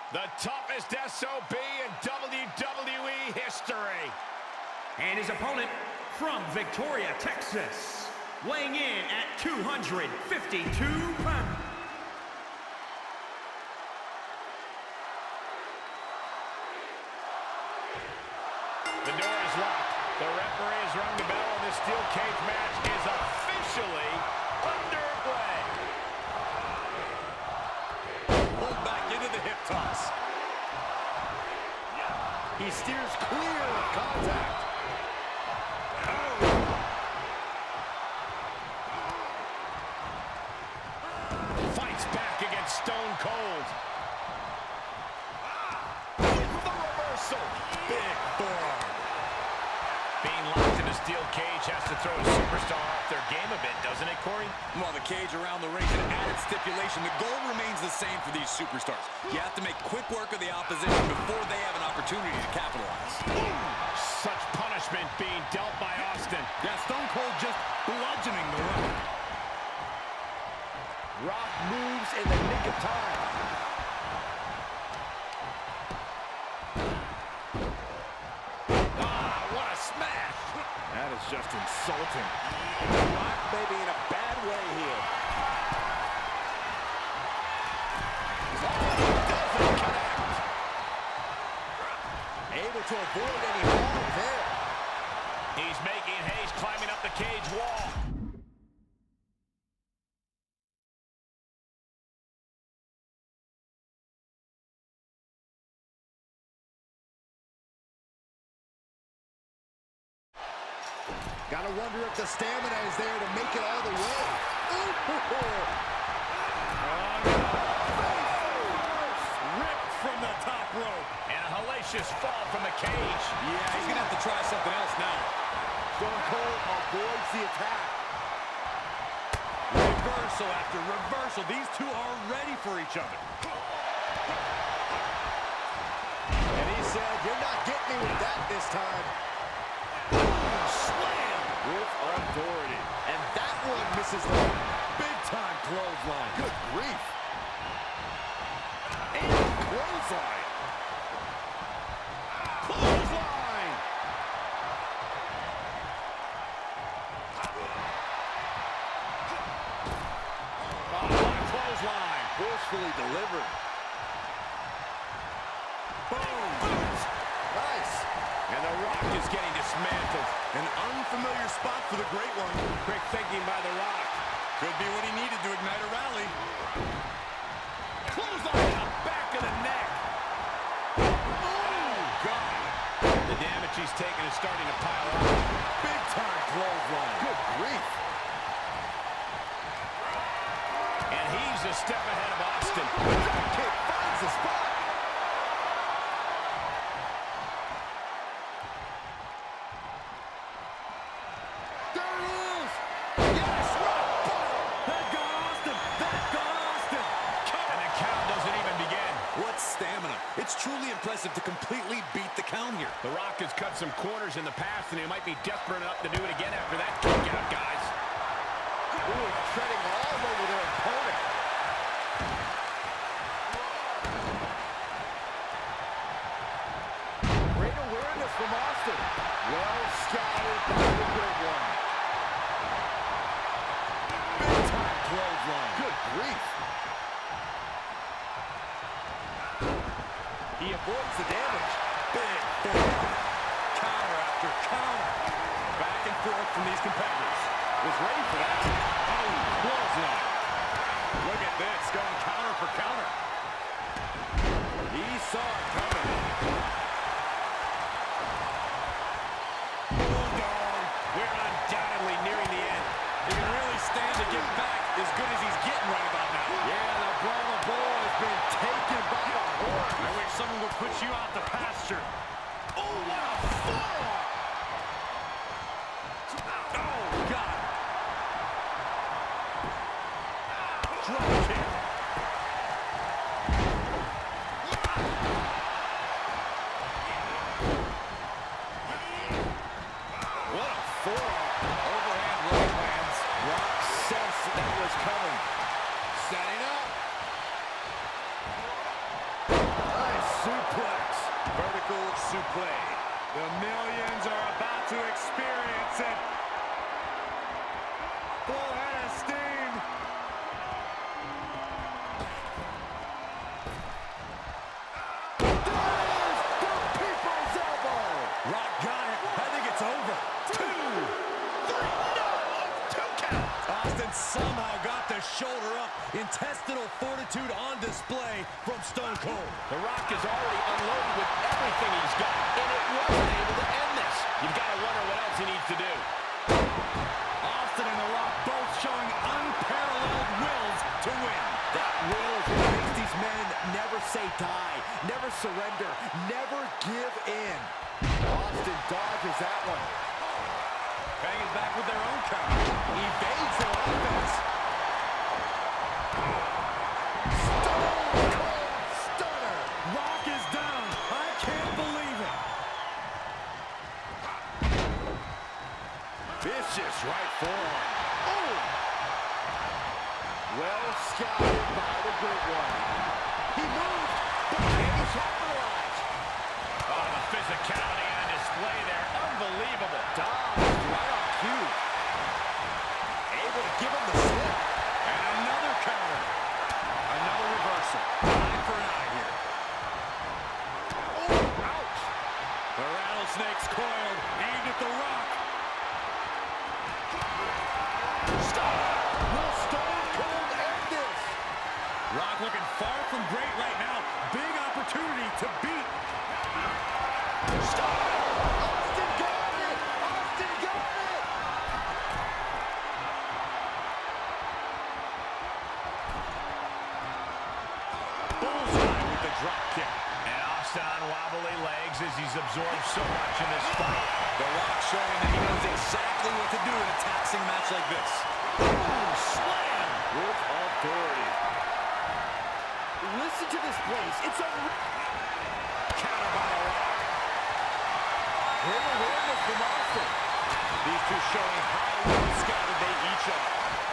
The toughest SOB in WWE history. And his opponent from Victoria, Texas, weighing in at 252 pounds. The door is locked. The referee has rung the bell, and this steel cage match is officially underway. Pulled back into the hip toss. He steers clear of contact. Fights back against Stone Cold. With the reversal. Big forearm. Being locked in a steel cage has to throw a superstar off their game a bit, doesn't it, Corey? Well, the cage around the ring is an added stipulation. The goal remains the same for these superstars. You have to make quick work of the opposition before they have an opportunity to capitalize. Such punishment being dealt by Austin. Yeah, Stone Cold just bludgeoning the Rock. Rock moves in the nick of time. What a smash! That is just insulting. Rock may be in a bad way here. Doesn't connect. Able to avoid any harm there. He's making haste, climbing up the cage wall. Gotta wonder if the stamina is there to make it all the way. Ripped from the top rope. And a hellacious fall from the cage. Yeah, he's going to have to try something else now. Stone Cold avoids the attack. Reversal after reversal. These two are ready for each other. And he said, "You're not getting me with that this time." Slam! With authority. And that one misses the big-time clothesline. Good grief. And clothesline. Clothesline. Clothesline. Forcefully delivered. Boom. Nice. And The Rock is getting dismantled. An unfamiliar spot for the Great One. Quick thinking by The Rock. Could be what he needed to ignite a rally. Clothesline in the back of the neck. Oh, God. The damage he's taken is starting to pile up. Big-time clothesline. Good grief. And he's a step ahead of Austin. Drop kick finds the spot. There it is. Yes, rock bottom. That got Austin. That got Austin. And the count doesn't even begin. What stamina. It's truly impressive to completely beat the count here. The Rock has cut some corners in the past, and he might be desperate enough to do it again after that kick out, guys. Ooh, treading all over their opponent. Great awareness from Austin. Well scouted by the Great One. Big-time clothesline. Good grief. He avoids the damage. Big forearm. Counter after counter. Back and forth from these competitors. Was ready for that. Oh, clothesline. Look at this, going counter for counter. He saw it coming. Bulldog. We're undoubtedly nearing the end. He can really stand to get back as good as he's getting right about now. Yeah, the Brahma Bull has been taken by the horn. I wish someone would put you out to pasture. Oh, what a forearm! Oh, God. Drop kick. What a forearm. Overhand right lands. Rock sensed that was coming. somehow got the shoulder up. Intestinal fortitude on display from Stone Cold. The Rock is already unloaded with everything he's got, and it wasn't able to end this. You've got to wonder what else he needs to do. Austin and The Rock both showing unparalleled wills to win. That will is what makes these men never say die, never surrender, never give in. Austin dodges that one. Banging back with their own counter. Evades their offense. Stone Cold Stunner. Rock is down. I can't believe it. Vicious right forearm. Oh! Well scouted by the good one. He moved, but can he capitalize? Oh, the physicality on display there. Unbelievable. Dodged right on cue. Able to give him the slip. And another counter. Another reversal. Eye for an eye here. Oh, ouch. The rattlesnake's coiled, aimed at The Rock. Stop. Will Stone Cold end this? Rock looking far from great right now. Big opportunity to beat. Stop. Austin got it. Austin got it. Bullseye with the drop kick. And Austin on wobbly legs as he's absorbed so much in this fight. The Rock showing that he knows exactly what to do in a taxing match like this. Boom, slam with authority. Listen to this place. It's a counter by The Rock. Great awareness from Austin. These two showing how well scouted they each are.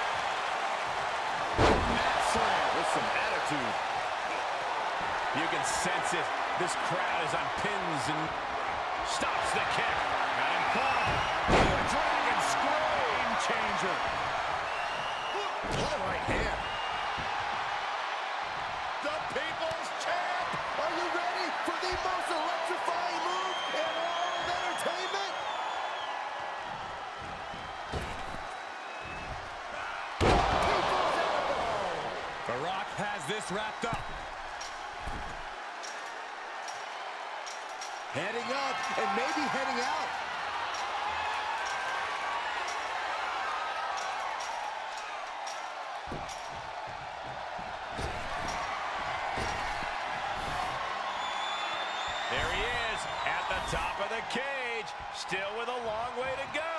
Mat slam with some attitude. You can sense it. This crowd is on pins and stops the kick. Got him caught. The Dragon Scroll. Game changer. What right hand. The People's Champ. Are you ready for the most electrifying move in all of entertainment? People's Elbow. The Rock has this wrapped up. Heading up and maybe heading out. There he is at the top of the cage. Still with a long way to go.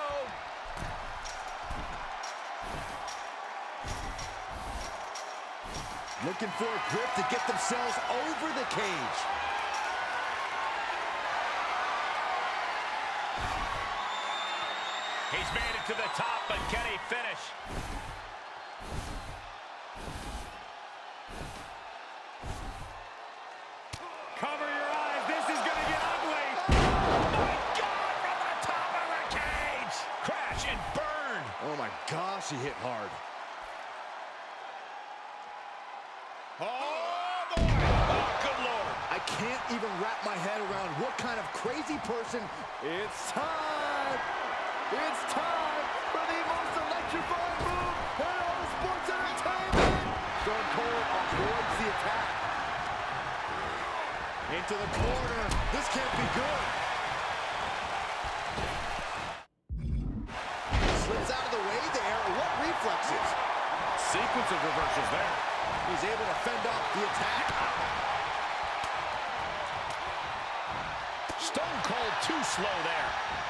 Looking for a grip to get themselves over the cage. He's made it to the top, but can he finish? Cover your eyes. This is going to get ugly. Oh, my God, from the top of the cage. Crash and burn. Oh, my gosh, he hit hard. Oh, boy. Oh, good Lord. I can't even wrap my head around what kind of crazy person. It's time. It's time for the most electrifying move in all of sports entertainment. Stone Cold avoids the attack. Into the corner. This can't be good. Slips out of the way there. What reflexes? Sequence of reversals there. He's able to fend off the attack. Stone Cold too slow there.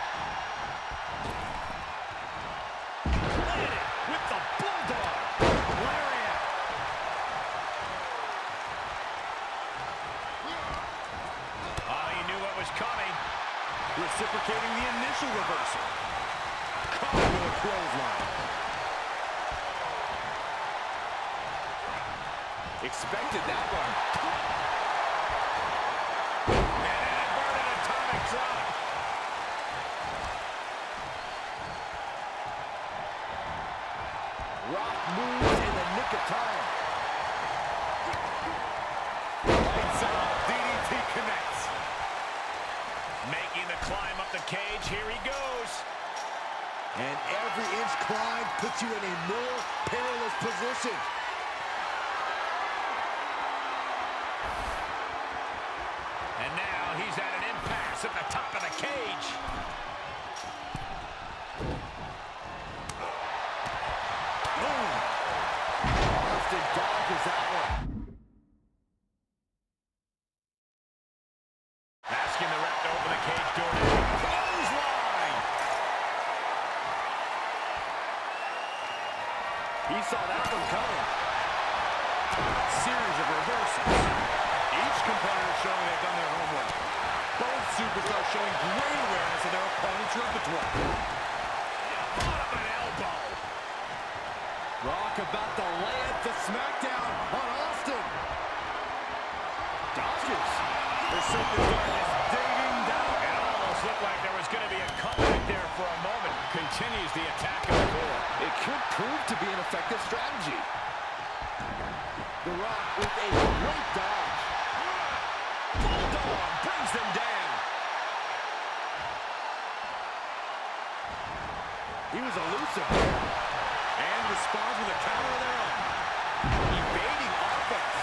Landed with the Bulldog. Lariat. Oh, he knew what was coming. Reciprocating the initial reversal. Caught with a clothesline. Expected that one. And an inverted atomic drop. Rock moves in the nick of time. Lights out. DDT connects. Making the climb up the cage. Here he goes. And every inch climb puts you in a more perilous position. And now he's at an impasse at the top of the cage. Boom! Austin dodges that one. Asking the ref to open the cage door now. Clothesline! He saw that one coming. Series of reversals. Each competitor showing they've done their homework. Both superstars showing great awareness of their opponent's repertoire. Bottom of an elbow. Rock about to land the smackdown on Austin. Dodges. The superstar is digging down. It almost looked like there was going to be a comeback there for a moment. Continues the attack of the core. It could prove to be an effective strategy. The Rock with a great dodge. Bulldog brings them down. He was elusive there. And responds with a counter of their own. Evading offense.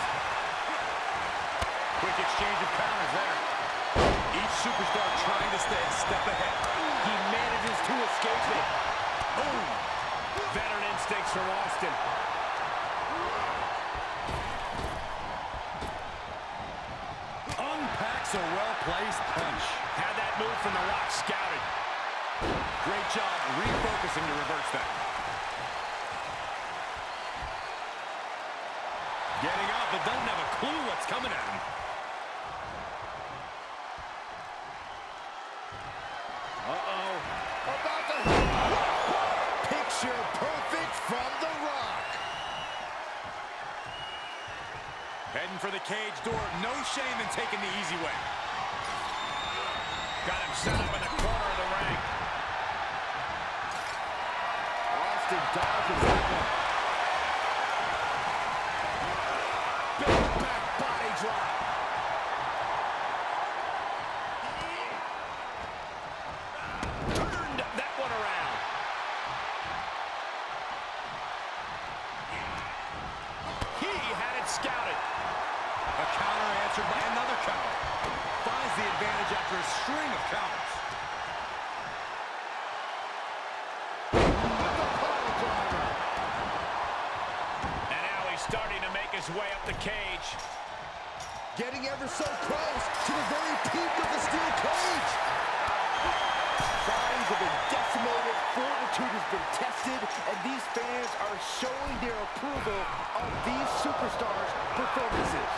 Quick exchange of counters there. Each superstar trying to stay a step ahead. He manages to escape it. Boom. Veteran instincts from Austin. Unpacks a well-placed punch. Had that move from the Rock scouted. Great job refocusing to reverse that. Getting up, but doesn't have a clue what's coming at him. Uh-oh. About to... Picture perfect from The Rock. Heading for the cage door. No shame in taking the easy way. Got him set up in the corner of the ring. Austin dodges that one. Big back body drop. Turned that one around. He had it scouted. A counter answered by another counter. Finds the advantage after a string of counters. And now he's starting to make his way up the cage. Getting ever so close to the very peak of the steel cage. Bodies have been decimated, fortitude has been tested, and these fans are showing their approval of these superstars' performances.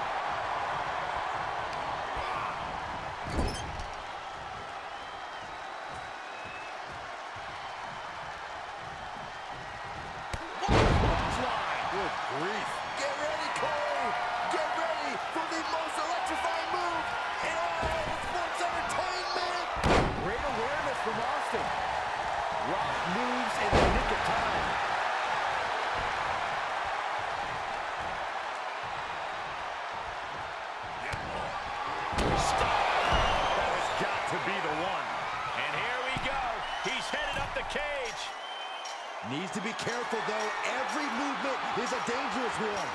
Good grief. Get ready, Cole. Get ready for the most electrifying move in all of sports entertainment. Great awareness from Austin. Rock moves in the nick of time. Stop. That has got to be the one. And here we go. He's headed up the cage. Needs to be careful, though. Every movement is a dangerous one.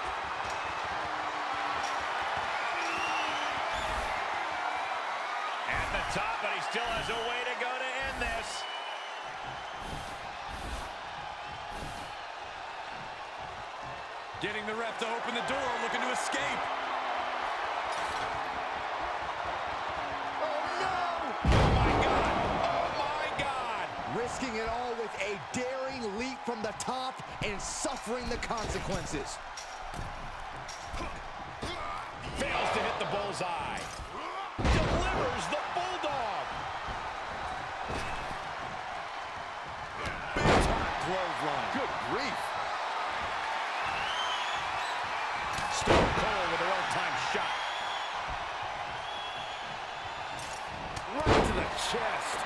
At the top, but he still has a way to go to end this. Getting the ref to open the door, looking to escape. Oh, no! Oh, my God. Oh, my God. Risking it all with a daring leap from the top and suffering the consequences. Fails to hit the bullseye. Delivers the bulldog. Big time clothesline. Good grief. Stone Cold with a well-timed shot. Right to the chest.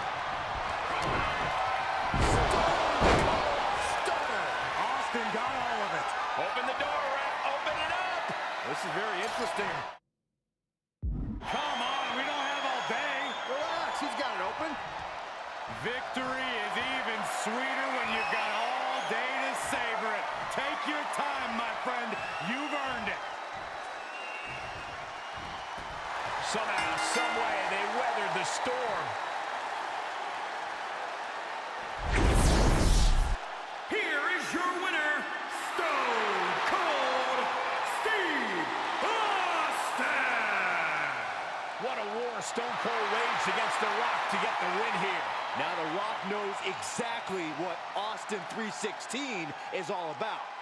Stunner. Austin got all of it. Open the door, ref. Open it up. This is very interesting. Come on, we don't have all day. Relax, he's got it open. Victory is even sweeter when you've got all day to savor it. Take your time, my friend. You've earned it. Somehow, someway, they weathered the storm. Here is your winner, Stone Cold Steve Austin! What a war Stone Cold waged against The Rock to get the win here. Now The Rock knows exactly what Austin 316 is all about.